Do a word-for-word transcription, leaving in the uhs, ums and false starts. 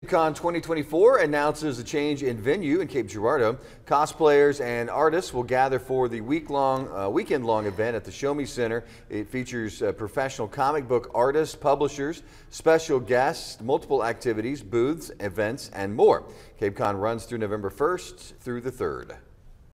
Con twenty twenty-four announces a change in venue in Cape Girardeau. Cosplayers and artists will gather for the week-long, uh, weekend-long event at the Show Me Center. It features uh, professional comic book artists, publishers, special guests, multiple activities, booths, events, and more. Cape Con runs through November first through the third.